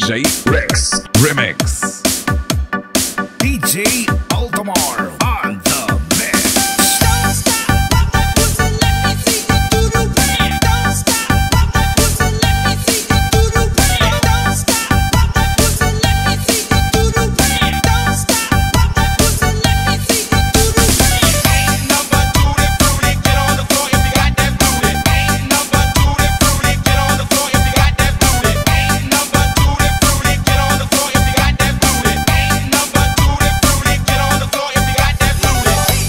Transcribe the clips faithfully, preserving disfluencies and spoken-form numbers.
J Rex Remix. D J Altamar on the mix. Don't stop, pop that pussy, let me see you do the break. Don't stop, pop that pussy, let me see you do the break. Don't stop, pop that pussy, let me see you do the break. Don't stop, pop that pussy, let me see you do the break. Ain't number two that fruity, get on the floor if you got that booty. Ain't number two that fruity, get on the floor if you got that booty. Ain't number two that fruity, get on the floor if you got that booty. Ain't number two that fruity, get on the floor if you got that booty.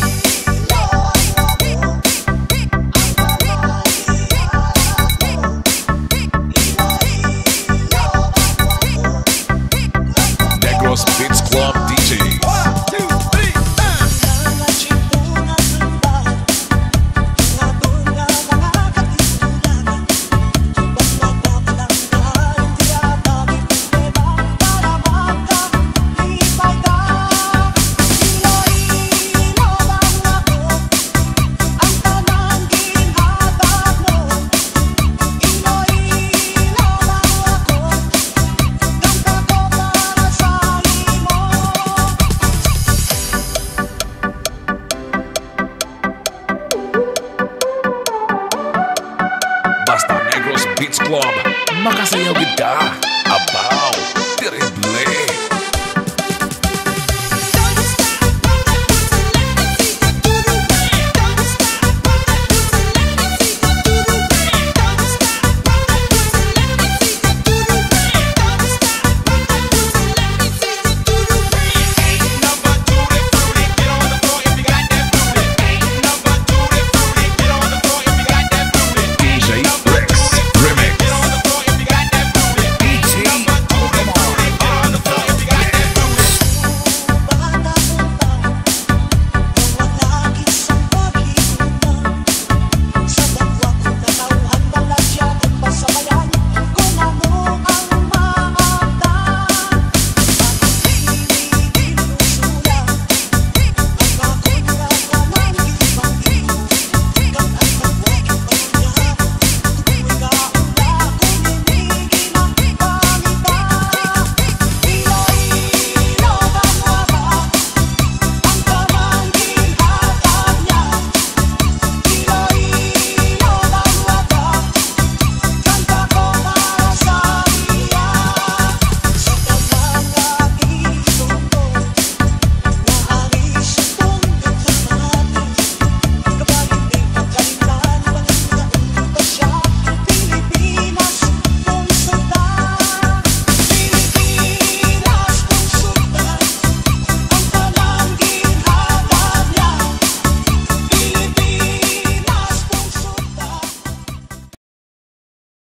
Negros Beats Club D J. Basta Negros Beats Club, makasayaw gid ka.